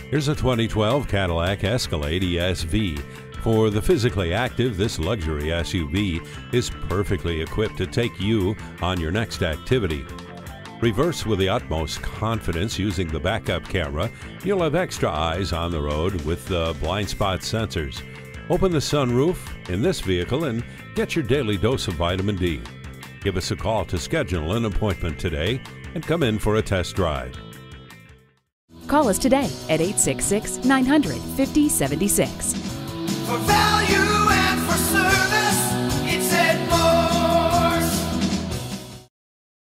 Here's a 2012 Cadillac Escalade ESV. For the physically active, this luxury SUV is perfectly equipped to take you on your next activity. Reverse with the utmost confidence using the backup camera. You'll have extra eyes on the road with the blind spot sensors. Open the sunroof in this vehicle and get your daily dose of vitamin D. Give us a call to schedule an appointment today and come in for a test drive. Call us today at 866-900-5076.